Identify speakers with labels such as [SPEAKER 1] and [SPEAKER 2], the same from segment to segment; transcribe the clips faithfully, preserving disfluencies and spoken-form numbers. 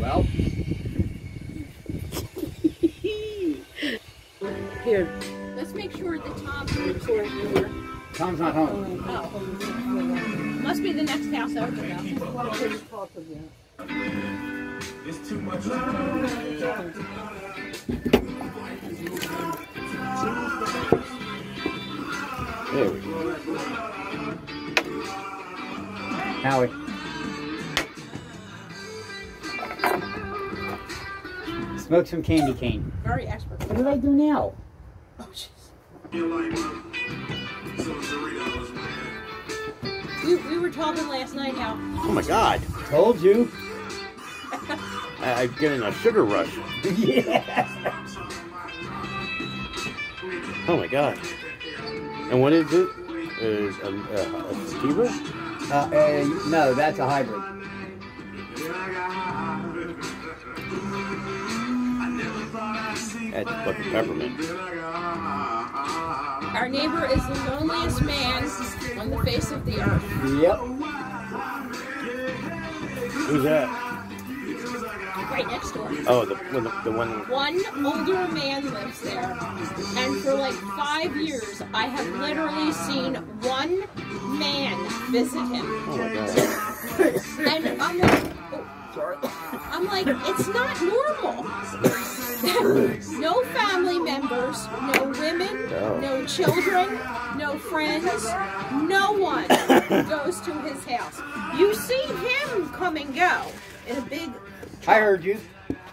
[SPEAKER 1] Well.
[SPEAKER 2] Here. Let's make sure that Tom's here.
[SPEAKER 1] Tom's not home.
[SPEAKER 2] Oh. Must be the next house over now.
[SPEAKER 3] It's too much.
[SPEAKER 1] There we go. Howie. Smoke some candy cane.
[SPEAKER 2] Very expert.
[SPEAKER 1] What did I do now?
[SPEAKER 2] Oh, jeez. We, we were talking last night how...
[SPEAKER 4] Oh my God.
[SPEAKER 1] Told you.
[SPEAKER 4] I, I'm getting a sugar rush.
[SPEAKER 1] Yeah.
[SPEAKER 4] Oh my God. And what is it? Is a, a, a sativa?
[SPEAKER 1] Uh, uh, no, that's a hybrid.
[SPEAKER 4] That's fucking peppermint.
[SPEAKER 2] Our neighbor is the loneliest man on the face of the earth.
[SPEAKER 1] Yep.
[SPEAKER 4] Who's that?
[SPEAKER 2] Right next door.
[SPEAKER 4] Oh, the, the, the one...
[SPEAKER 2] One older man lives there. And for like five years, I have literally seen one man visit him.
[SPEAKER 4] Oh my God.
[SPEAKER 2] And I'm like, oh, sorry. I'm like, it's not normal. No family members, no women,
[SPEAKER 4] No.
[SPEAKER 2] no children, no friends, no one goes to his house. You see him come and go in a big truck.
[SPEAKER 1] I heard you.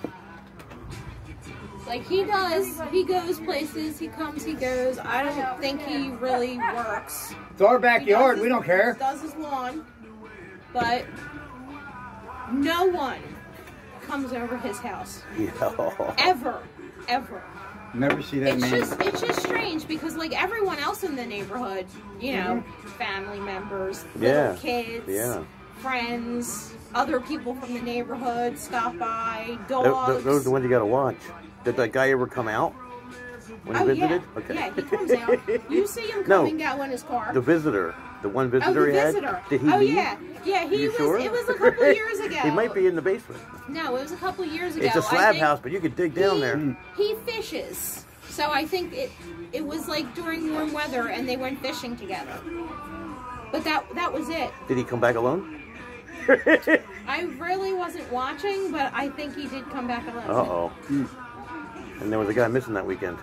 [SPEAKER 2] Like he does, he goes places, he comes, he goes. I don't think he really works.
[SPEAKER 1] It's our backyard.
[SPEAKER 2] He
[SPEAKER 1] We
[SPEAKER 2] does
[SPEAKER 1] don't
[SPEAKER 2] his-
[SPEAKER 1] care.
[SPEAKER 2] Does his lawn, but no one comes over his house
[SPEAKER 4] No.
[SPEAKER 2] ever, ever.
[SPEAKER 1] Never see that
[SPEAKER 2] It's
[SPEAKER 1] man.
[SPEAKER 2] just, it's just strange because like everyone else in the neighborhood, you know, family members, little
[SPEAKER 4] Yeah.
[SPEAKER 2] kids,
[SPEAKER 4] Yeah.
[SPEAKER 2] friends, other people from the neighborhood stop by,
[SPEAKER 4] Those,
[SPEAKER 2] dogs.
[SPEAKER 4] those are the ones you gotta watch. Did that guy ever come out when he
[SPEAKER 2] Oh,
[SPEAKER 4] visited?
[SPEAKER 2] yeah.
[SPEAKER 4] Okay.
[SPEAKER 2] Yeah, he comes out. You see him
[SPEAKER 4] No.
[SPEAKER 2] coming out in his car.
[SPEAKER 4] The visitor. The one
[SPEAKER 2] oh,
[SPEAKER 4] visitor
[SPEAKER 2] the
[SPEAKER 4] he had.
[SPEAKER 2] visitor.
[SPEAKER 4] Did he
[SPEAKER 2] oh,
[SPEAKER 4] leave?
[SPEAKER 2] yeah. Yeah, he
[SPEAKER 4] You
[SPEAKER 2] was,
[SPEAKER 4] sure?
[SPEAKER 2] it was a couple years ago.
[SPEAKER 4] He might be in the basement.
[SPEAKER 2] No, it was a couple years ago.
[SPEAKER 4] It's a
[SPEAKER 2] I
[SPEAKER 4] slab
[SPEAKER 2] think
[SPEAKER 4] house, but you could dig down
[SPEAKER 2] he,
[SPEAKER 4] there.
[SPEAKER 2] He fishes. So I think it it was like during warm weather and they went fishing together. But that that was it.
[SPEAKER 4] Did he come back alone?
[SPEAKER 2] I really wasn't watching, but I think he did come back alone.
[SPEAKER 4] Uh-oh. And there was a guy missing that weekend.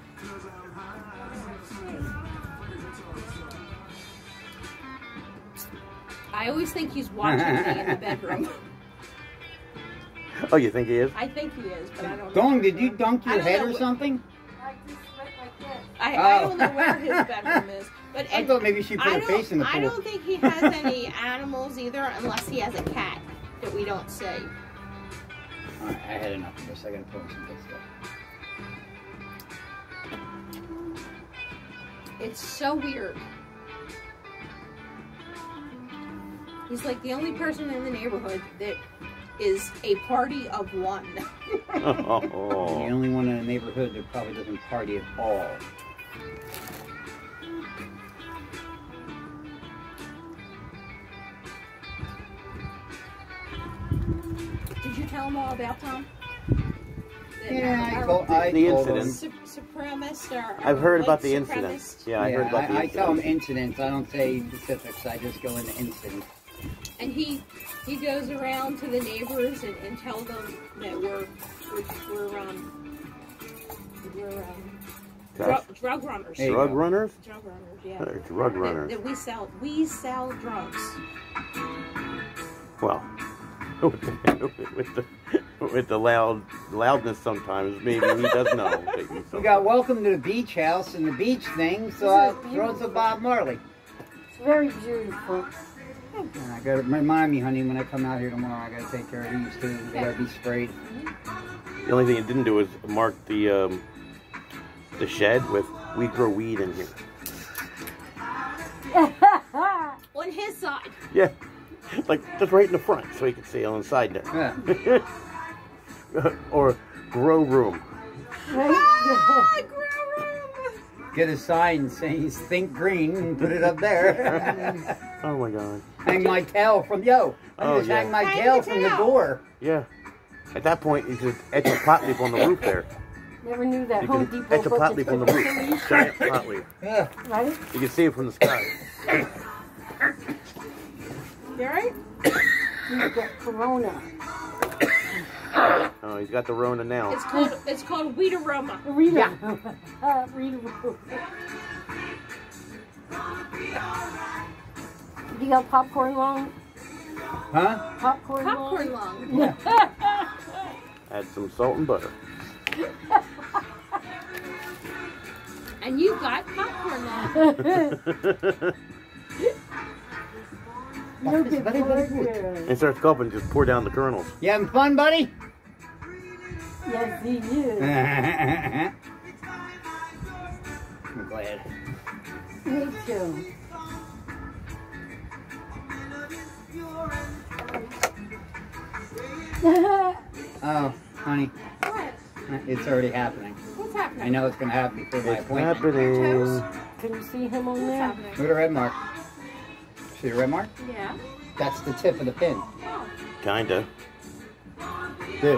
[SPEAKER 2] I always think he's watching me in the bedroom.
[SPEAKER 4] Oh, you think he is?
[SPEAKER 2] I think he is, but I don't know.
[SPEAKER 1] Dong, did you dunk
[SPEAKER 2] I
[SPEAKER 1] your
[SPEAKER 2] don't
[SPEAKER 1] head
[SPEAKER 2] know
[SPEAKER 1] or
[SPEAKER 2] what-
[SPEAKER 1] something?
[SPEAKER 2] I, I
[SPEAKER 1] Oh.
[SPEAKER 2] don't know where his bedroom is. But
[SPEAKER 1] I
[SPEAKER 2] and
[SPEAKER 1] thought maybe she put
[SPEAKER 2] I
[SPEAKER 1] her
[SPEAKER 2] don't-
[SPEAKER 1] face in the
[SPEAKER 2] I
[SPEAKER 1] pool.
[SPEAKER 2] don't think he has any animals either, unless he has a cat that we don't see.
[SPEAKER 1] Alright, I had enough of this. I gotta put on some good stuff.
[SPEAKER 2] It's so weird. He's like the only person in the neighborhood that is a party of one.
[SPEAKER 1] The
[SPEAKER 4] Oh.
[SPEAKER 1] only one in the neighborhood that probably doesn't party at all.
[SPEAKER 2] Did you tell him all about Tom? The-
[SPEAKER 1] Yeah, I
[SPEAKER 2] our-
[SPEAKER 1] told, I
[SPEAKER 4] The
[SPEAKER 1] told
[SPEAKER 4] incident.
[SPEAKER 1] him.
[SPEAKER 2] Su- supremacist or
[SPEAKER 4] I've heard
[SPEAKER 2] white
[SPEAKER 4] about the
[SPEAKER 2] supremacist?
[SPEAKER 4] incident. Yeah, I heard about the
[SPEAKER 1] I, I tell him
[SPEAKER 4] incident.
[SPEAKER 1] incidents. I don't say specifics. I just go into incidents.
[SPEAKER 2] And he he goes around to the neighbors and, and tell them that we're we're, we're um we're um
[SPEAKER 4] Gosh.
[SPEAKER 2] drug, drug runners.
[SPEAKER 1] Hey.
[SPEAKER 4] Drug runners?
[SPEAKER 2] Drug runners, yeah.
[SPEAKER 4] Uh, Drug
[SPEAKER 2] That,
[SPEAKER 4] runners.
[SPEAKER 2] that we sell we sell drugs.
[SPEAKER 4] Well, with the, with the with the loud loudness sometimes, maybe he does know. Maybe
[SPEAKER 1] We got welcome to the beach house and the beach thing, so I throw some Bob Marley.
[SPEAKER 5] It's very beautiful.
[SPEAKER 1] And I gotta remind me, honey, when I come out here tomorrow, I gotta take care of these too. They gotta be sprayed.
[SPEAKER 4] The only thing it didn't do was mark the um, the shed with "We grow weed in here."
[SPEAKER 2] On his side.
[SPEAKER 4] Yeah, like just right in the front, so he could see on the side there.
[SPEAKER 1] Yeah.
[SPEAKER 4] Or grow room.
[SPEAKER 2] Ah, grow room.
[SPEAKER 1] Get a sign saying "Think Green" and put it up there.
[SPEAKER 4] Oh my God.
[SPEAKER 1] Hang my tail from yo. I
[SPEAKER 4] Oh,
[SPEAKER 1] just
[SPEAKER 4] yeah.
[SPEAKER 1] hang my
[SPEAKER 2] Hang
[SPEAKER 1] tail
[SPEAKER 2] the
[SPEAKER 1] from the
[SPEAKER 2] tail.
[SPEAKER 1] door.
[SPEAKER 4] Yeah. At that point, you could etch a pot leaf on the roof there.
[SPEAKER 5] Never knew that
[SPEAKER 4] You
[SPEAKER 5] Home
[SPEAKER 4] can
[SPEAKER 5] Depot
[SPEAKER 4] etch a
[SPEAKER 5] book
[SPEAKER 4] pot
[SPEAKER 5] is
[SPEAKER 4] leaf on the
[SPEAKER 5] for
[SPEAKER 4] roof.
[SPEAKER 5] Hercules,
[SPEAKER 4] Giant pot leaf.
[SPEAKER 1] Yeah.
[SPEAKER 5] right?
[SPEAKER 4] You can see it from the sky.
[SPEAKER 2] You alright?
[SPEAKER 5] You've got Corona.
[SPEAKER 4] Oh, he's got the Rona now.
[SPEAKER 2] It's called it's called Weed Aroma.
[SPEAKER 5] Rita. uh, Rita. You got popcorn long?
[SPEAKER 1] Huh?
[SPEAKER 5] Popcorn,
[SPEAKER 2] Popcorn
[SPEAKER 5] long?
[SPEAKER 2] long.
[SPEAKER 4] Add some salt and butter.
[SPEAKER 2] And you got popcorn long.
[SPEAKER 5] Look at
[SPEAKER 1] Very, very good.
[SPEAKER 5] Georgia.
[SPEAKER 4] And starts cupping, just pour down the kernels.
[SPEAKER 1] You having fun, buddy?
[SPEAKER 5] Yes, he is.
[SPEAKER 1] I'm glad.
[SPEAKER 5] Me too.
[SPEAKER 1] Oh, honey,
[SPEAKER 2] What?
[SPEAKER 1] it's already happening.
[SPEAKER 2] What's happening?
[SPEAKER 1] I know it's going to happen before my
[SPEAKER 4] It's
[SPEAKER 1] appointment.
[SPEAKER 4] happening.
[SPEAKER 5] Can you see him on
[SPEAKER 2] What's
[SPEAKER 5] there?
[SPEAKER 2] happening?
[SPEAKER 1] Look at the red mark. See the red mark?
[SPEAKER 2] Yeah.
[SPEAKER 1] That's the tip of the pin.
[SPEAKER 2] Oh.
[SPEAKER 4] Kinda.
[SPEAKER 1] Good.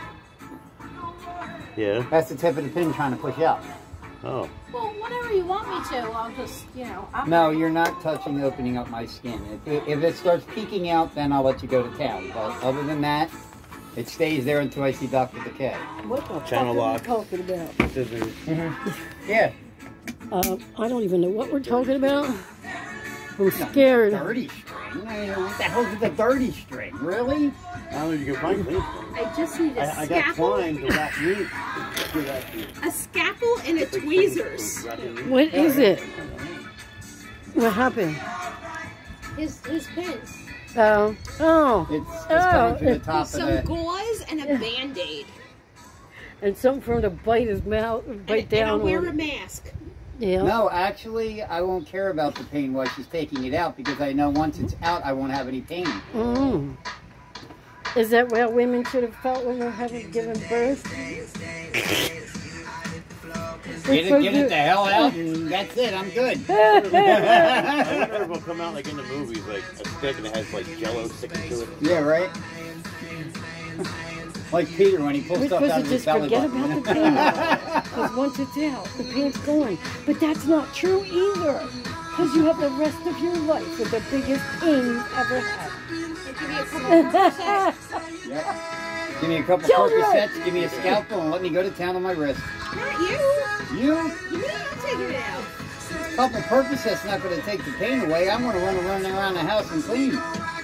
[SPEAKER 4] Yeah.
[SPEAKER 1] That's the tip of the pin trying to push out.
[SPEAKER 4] Oh.
[SPEAKER 2] Well, whatever you want me to, I'll just, you know. I'll...
[SPEAKER 1] No, you're not touching opening up my skin. If it, if it starts peeking out, then I'll let you go to town. But other than that, it stays there until I see Doctor Decay.
[SPEAKER 5] What the
[SPEAKER 4] Channel
[SPEAKER 5] fuck are
[SPEAKER 4] lock.
[SPEAKER 5] we talking about?
[SPEAKER 4] Scissors.
[SPEAKER 1] Yeah.
[SPEAKER 5] Uh, I don't even know what we're talking about. I'm
[SPEAKER 1] No,
[SPEAKER 5] scared.
[SPEAKER 1] Dirty string? I mean, what the hell's with the dirty string? Really?
[SPEAKER 4] I don't know if you can find things.
[SPEAKER 2] I just need a
[SPEAKER 4] I, I got
[SPEAKER 2] scalpel,
[SPEAKER 4] twine to wrap meat. Give that to you.
[SPEAKER 2] a scalpel, and a tweezers.
[SPEAKER 5] What is it? What happened?
[SPEAKER 2] His his pin.
[SPEAKER 5] Oh, oh,
[SPEAKER 1] It's, it's
[SPEAKER 5] Oh,
[SPEAKER 1] coming through the
[SPEAKER 5] it's
[SPEAKER 1] top of
[SPEAKER 2] Some
[SPEAKER 1] the...
[SPEAKER 2] gauze and a Band-Aid.
[SPEAKER 5] and something for him to bite his mouth, bite
[SPEAKER 2] And,
[SPEAKER 5] down
[SPEAKER 2] and I'll wear
[SPEAKER 5] on.
[SPEAKER 2] a mask.
[SPEAKER 5] Yeah.
[SPEAKER 1] No, actually, I won't care about the pain while she's taking it out because I know once it's out, I won't have any pain.
[SPEAKER 5] Mm. Is that how women should have felt when they're having given birth?
[SPEAKER 1] Get it, get it the hell out, and that's it. I'm good.
[SPEAKER 4] I wonder if it'll come out like in the movies, like a stick and it has like jello sticking to it.
[SPEAKER 1] Yeah, right? Like Peter when he pulls
[SPEAKER 5] We're
[SPEAKER 1] stuff
[SPEAKER 5] supposed
[SPEAKER 1] out
[SPEAKER 5] to
[SPEAKER 1] of his
[SPEAKER 5] just
[SPEAKER 1] belly
[SPEAKER 5] forget
[SPEAKER 1] button.
[SPEAKER 5] about the pain. Because once it's out, the pain's gone. But that's not true either. Because you have the rest of your life with the biggest pain you've ever had.
[SPEAKER 2] I'll give you a couple of Percocets.
[SPEAKER 1] Yep. Give me a couple
[SPEAKER 5] Children.
[SPEAKER 1] Percocets, give me a scalpel, and let me go to town on my wrist.
[SPEAKER 2] Not you.
[SPEAKER 1] You?
[SPEAKER 2] You mean I'm taking it out?
[SPEAKER 1] A couple Percocets not going to take the pain away. I'm going to run around around the house and clean.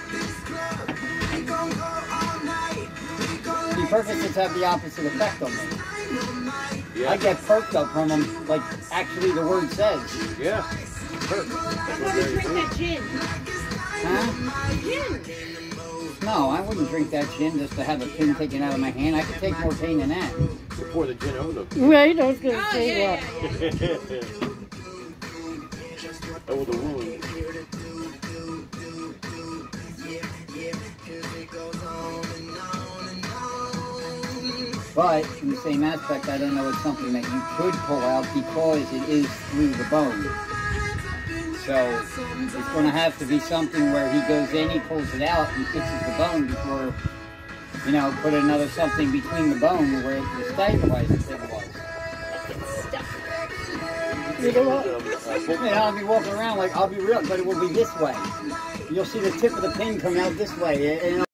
[SPEAKER 1] See, Percocets have the opposite effect on me.
[SPEAKER 4] Yeah.
[SPEAKER 1] I get perked up from them, like actually the word says.
[SPEAKER 4] Yeah.
[SPEAKER 2] I'm going to drink that gin.
[SPEAKER 1] Huh?
[SPEAKER 2] Gin.
[SPEAKER 1] No, I wouldn't drink that gin just to have a pin taken out of my hand. I could take more pain than that.
[SPEAKER 4] Pour the gin over the.
[SPEAKER 5] Right? I was going to
[SPEAKER 2] Oh,
[SPEAKER 5] say
[SPEAKER 2] yeah,
[SPEAKER 5] that.
[SPEAKER 2] yeah, yeah.
[SPEAKER 4] Over the wound.
[SPEAKER 1] But in the same aspect, I don't know it's something that you could pull out because it is through the bone. So it's going to have to be something where he goes in, he pulls it out, and fixes the bone before, you know, put another something between the bone where the stabilizer thing was.
[SPEAKER 5] You know what?
[SPEAKER 1] And I'll be walking around like, I'll be real, but it will be this way. You'll see the tip of the pin come out this way. And